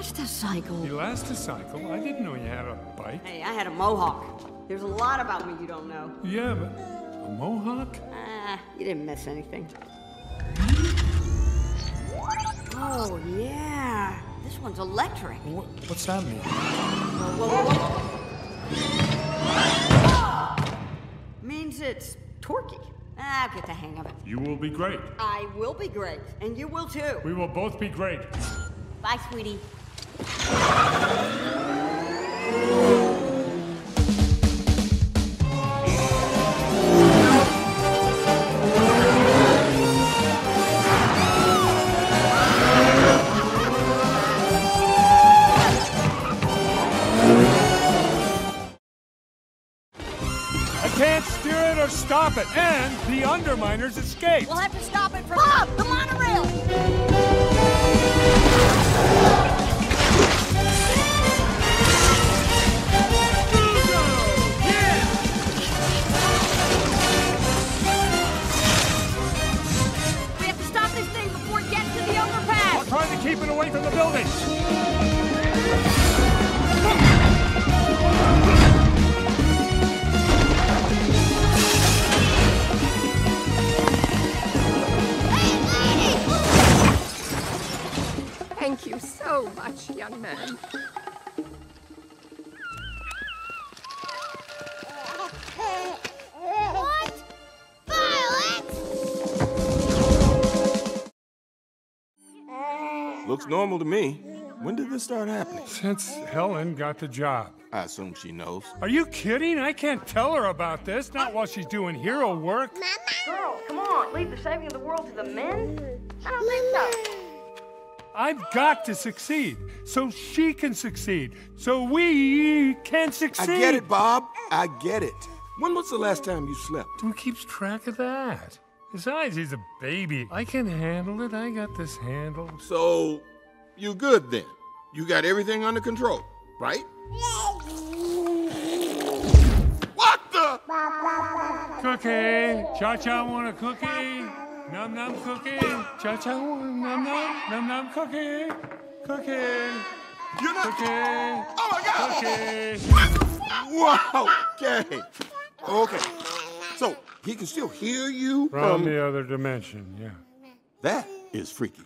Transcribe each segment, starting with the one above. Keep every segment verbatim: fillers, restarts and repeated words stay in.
Elasticycle. Elasticycle? I didn't know you had a bike. Hey, I had a mohawk. There's a lot about me you don't know. Yeah, but a mohawk? Ah, you didn't miss anything. Oh, yeah. This one's electric. What, what's that mean? Whoa, whoa, whoa, whoa. Means it's torquey. I'll get the hang of it. You will be great. I will be great, and you will too. We will both be great. Bye, sweetie. I can't steer it or stop it, and the underminers escaped. We'll have to stop it from Bob, the monorail. We have to stop this thing before it gets to the overpass. I'll try to keep it away from the buildings. Thank you so much, young man. What? Violet? Looks normal to me. When did this start happening? Since Helen got the job. I assume she knows. Are you kidding? I can't tell her about this. Not while she's doing hero work. Girl, come on. Leave the saving of the world to the men? I don't think so. I've got to succeed so she can succeed, so we can succeed. I get it, Bob. I get it. When was the last time you slept? Who keeps track of that? Besides, he's a baby. I can handle it. I got this handled. So, you good then? You got everything under control, right? What the? Cookie. Cha-cha want a cookie? Num num cookie. Cha-cha want a num num. Num num cookie. Cookie. You're not. Cookie. Oh my God. Cookie. Wow. Okay. Okay. So, he can still hear you From from... the other dimension, yeah. That is freaky.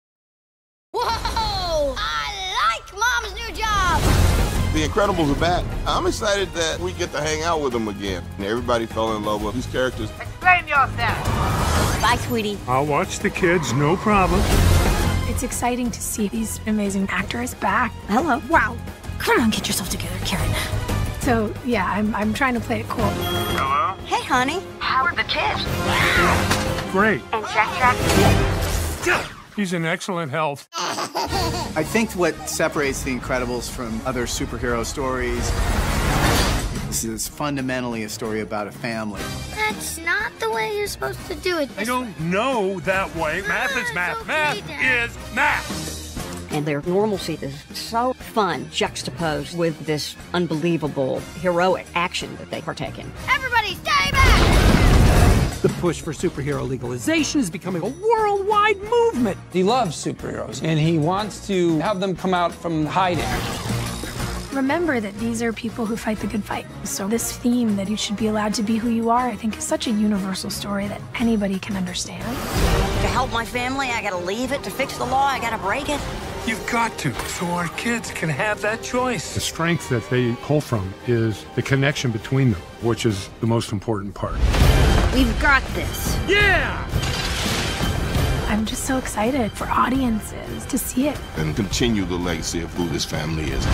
Whoa! I like Mom's new job! The Incredibles are back. I'm excited that we get to hang out with them again. And everybody fell in love with these characters. Explain yourself. Bye, sweetie. I'll watch the kids, no problem. It's exciting to see these amazing actors back. Hello. Wow. Come on, get yourself together, Karen. So, yeah, I'm, I'm trying to play it cool. Hello? Hey, honey. How are the kids? Great. And Jack Jack? He's in excellent health. I think what separates The Incredibles from other superhero stories, this is fundamentally a story about a family. That's not the way you're supposed to do it. I don't know that way. Math is math. Math is math. And their normalcy is so fun, juxtaposed with this unbelievable, heroic action that they partake in. Everybody stay back! The push for superhero legalization is becoming a worldwide movement. He loves superheroes, and he wants to have them come out from hiding. Remember that these are people who fight the good fight. So this theme that you should be allowed to be who you are, I think is such a universal story that anybody can understand. To help my family, I gotta leave it. To fix the law, I gotta break it. You've got to, so our kids can have that choice. The strength that they pull from is the connection between them, which is the most important part. We've got this. Yeah! I'm just so excited for audiences to see it. And continue the legacy of who this family is.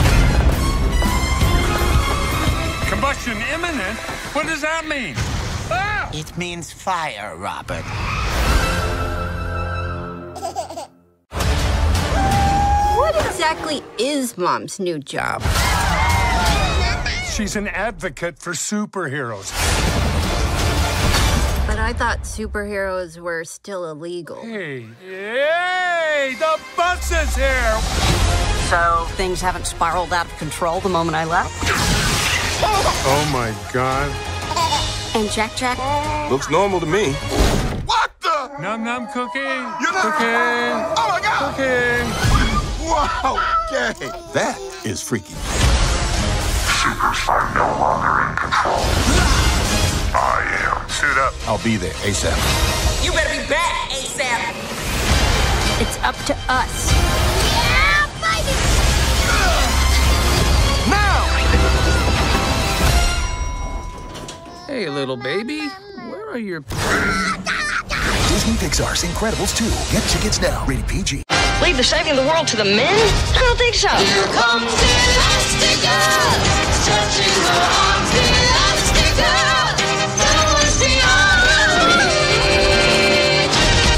Combustion imminent? What does that mean? Ah! It means fire, Robert. What exactly is Mom's new job? She's an advocate for superheroes. But I thought superheroes were still illegal. Hey, hey, the bus is here! So things haven't spiraled out of control the moment I left? Oh my God. And Jack Jack? Looks normal to me. What the? Num num cookie. You're not... Cookie. Oh my God. Cookie. Wow, okay. That is freaky. Supers are no longer in control. I am. Suit up. I'll be there ASAP. You better be back ASAP. It's up to us. Yeah, baby! Now! Hey, little baby, where are your parents? Disney Pixar's Incredibles two. Get tickets now. Rated P G. Leave the saving the world to the men? I don't think so. Here comes Elastigirl, stretching her arms, Elastigirl, no one's beyond reach.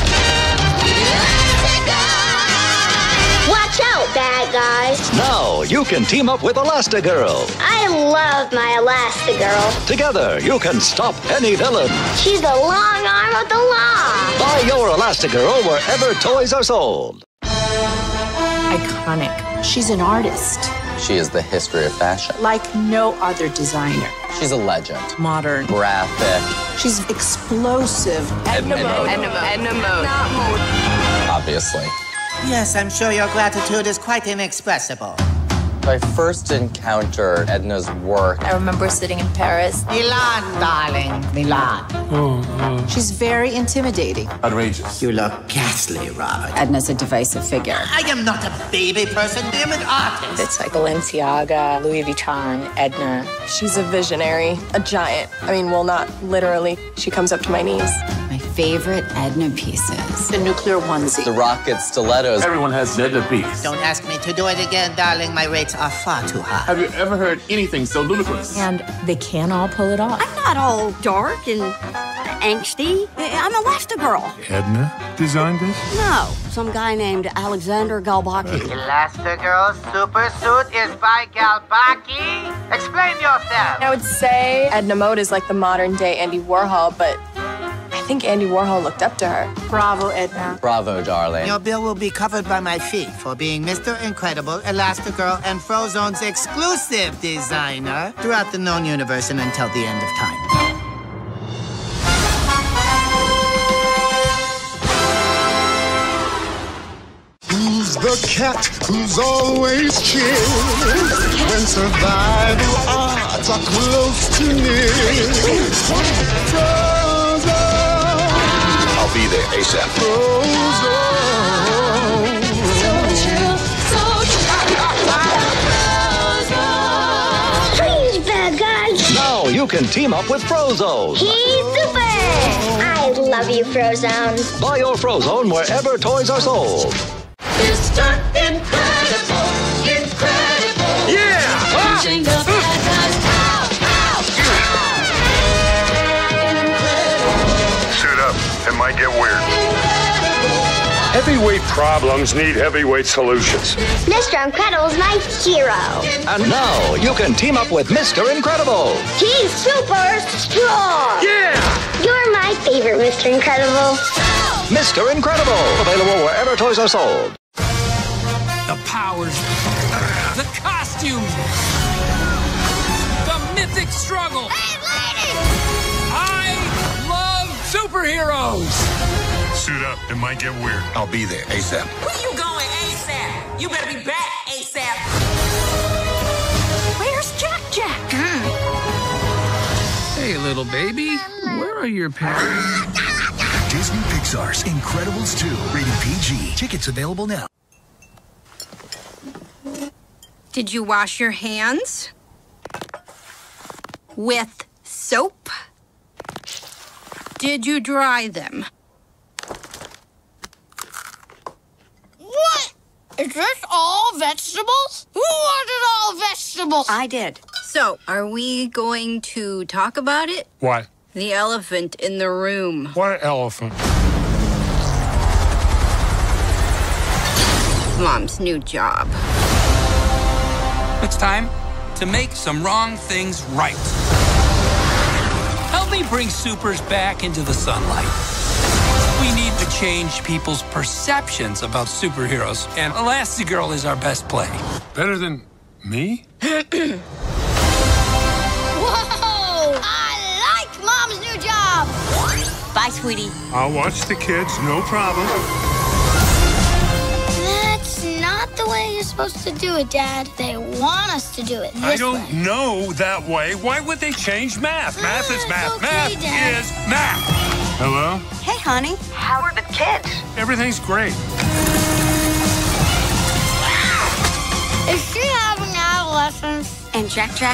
Elastigirl! Watch out, bad guys. Now you can team up with Elastigirl. I love my Elastigirl. Together you can stop any villain. She's the long arm of the law. Buy your Elastigirl wherever toys are sold. Iconic. She's an artist. She is the history of fashion. Like no other designer. She's a legend. Modern. Graphic. She's explosive. Edna mode. Edna mode. Edna mode. Obviously. Yes, I'm sure your gratitude is quite inexpressible. I first encountered Edna's work. I remember sitting in Paris. Milan, darling, Milan. Oh, oh. She's very intimidating. Outrageous. You look ghastly, Robert. Edna's a divisive figure. I am not a baby person. I'm an artist. It's like Balenciaga, Louis Vuitton, Edna. She's a visionary, a giant. I mean, well, not literally. She comes up to my knees. My favorite Edna pieces. The nuclear onesie. The rocket stilettos. Everyone has Edna piece. Don't ask me to do it again, darling. My rates are far too high. Have you ever heard anything so ludicrous? And they can't all pull it off. I'm not all dark and angsty. I'm Elastigirl. Edna designed this? No, some guy named Alexander Galbaki. Elastigirl's super suit is by Galbaki. Explain yourself. I would say Edna mode is like the modern day Andy Warhol, but I think Andy Warhol looked up to her. Bravo, Edna. Bravo, darling. Your bill will be covered by my fee for being Mister Incredible, Elastigirl, and Frozone's exclusive designer throughout the known universe and until the end of time. Who's the cat who's always chill when survival odds are close to near? I'll be there ASAP. Please, bad guy. Now you can team up with Frozone. He's super. I love you, Frozone. Buy your Frozone wherever toys are sold. Mister Incredible, incredible. Yeah! Punching the bad guys. Ow, ow, ow. Suit up. It might get weird. Heavyweight problems need heavyweight solutions. Mister Incredible's my hero. And now you can team up with Mister Incredible. He's super strong. Yeah! You're my favorite, Mister Incredible. Mister Incredible. Available wherever toys are sold. The powers, the costumes, the mythic struggle. Hey, lady! I love superheroes. Suit up. It might get weird. I'll be there ASAP. Where you going ASAP? You better be back ASAP. Where's Jack Jack? Hey, little baby, where are your parents? Disney Pixar's Incredibles two. Rated P G. Tickets available now. Did you wash your hands? With soap? Did you dry them? What? Is this all vegetables? Who wanted all vegetables? I did. So, are we going to talk about it? What? The elephant in the room. What elephant? Mom's new job. It's time to make some wrong things right. Help me bring supers back into the sunlight. We need to change people's perceptions about superheroes, and Elastigirl is our best play. Better than me? Whoa! I like Mom's new job. Bye, sweetie. I'll watch the kids, no problem. That's not not the way you're supposed to do it, Dad. They want us to do it this I don't way. know that way. Why would they change math? Math is math. okay, math Dad. is math. Hello? Hey, honey. How are the kids? Everything's great. Is she having adolescence? And Jack Jack?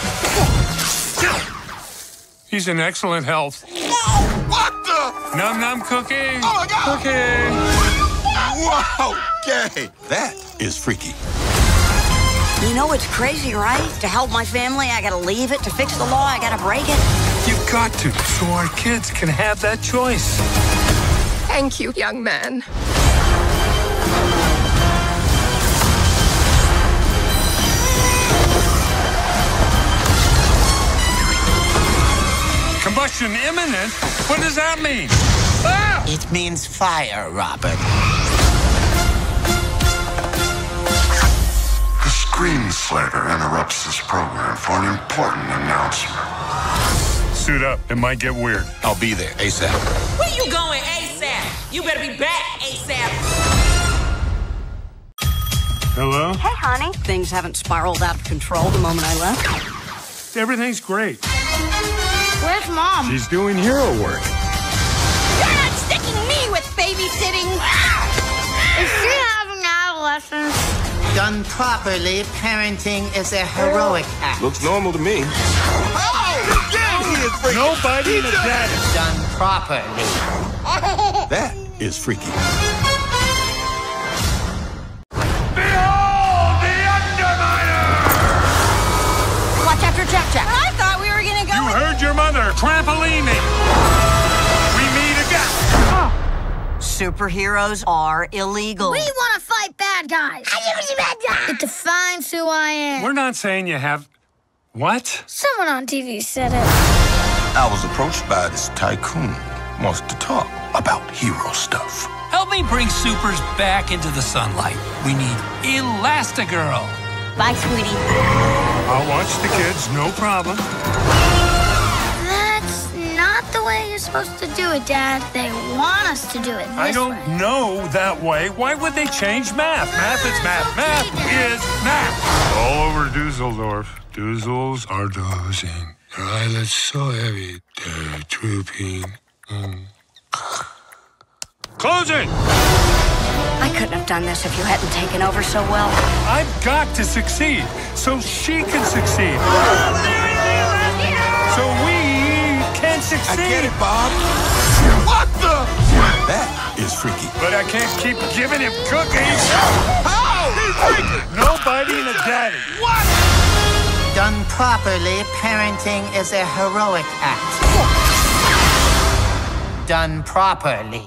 He's in excellent health. No! What the? Num num cookie. Oh my God! Cookie. Wow, gay. That is freaky. You know it's crazy, right? To help my family, I gotta leave it. To fix the law, I gotta break it. You've got to, so our kids can have that choice. Thank you, young man. Combustion imminent? What does that mean? Ah! It means fire, Robert. The Screen Slayer interrupts this program for an important announcement. Suit up. It might get weird. I'll be there ASAP. Where you going ASAP? You better be back ASAP. Hello? Hey, honey. Things haven't spiraled out of control the moment I left. Everything's great. Where's Mom? She's doing hero work. You're not sticking me with babysitting. Is she having adolescence? Done properly, parenting is a heroic act. Looks normal to me. Oh, yeah, he is freaky. Nobody in a daddy. Done properly. That is freaky. Behold the Underminer! Watch after Jack Jack. I thought we were gonna go. You heard your mother. Trampoline me. We meet again. Oh. Superheroes are illegal. We want to fight bad guys. It defines who I am. We're not saying you have... What? Someone on T V said it. I was approached by this tycoon. Wants to talk about hero stuff. Help me bring supers back into the sunlight. We need Elastigirl. Bye, sweetie. I'll watch the kids, no problem. That's not the way you're supposed to do it, Dad. They want us to do it this I don't way. know that way. Why would they change math? Math is math. Math is math. All over Dusseldorf. Duzzles are dozing. Their eyelids so heavy, they're drooping. Mm. Closing! I couldn't have done this if you hadn't taken over so well. I've got to succeed so she can succeed. So we can succeed. I get it, Bob. What the? That is freaky. But I can't keep giving him cookies. How? He's freaky. Nobody in a daddy. What? Done properly, parenting is a heroic act. Done properly.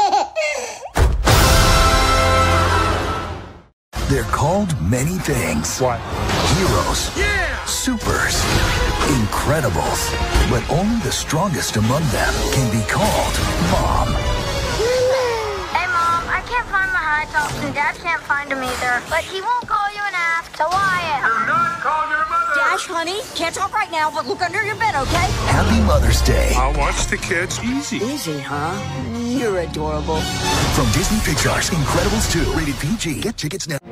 They're called many things. What? Heroes. Yeah! Supers. Incredibles. But only the strongest among them can be called Mom. Hey, Mom, I can't find my high tops, and Dad can't find them either. But he won't call you and ask, so Wyatt. Do not call your mother. Dash, honey, can't talk right now, but look under your bed, okay? Happy Mother's Day. I'll watch the kids. Easy. Easy, huh? You're adorable. From Disney Pixar's Incredibles two. Rated P G. Get tickets now.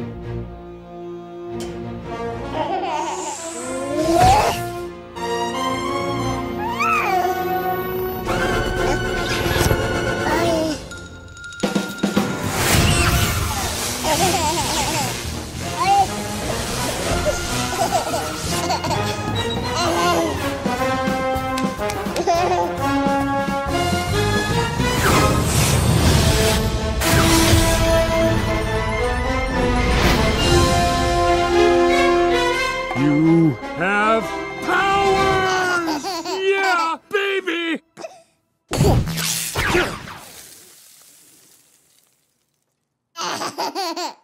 You have powers! Yeah, baby! Ha ha ha ha!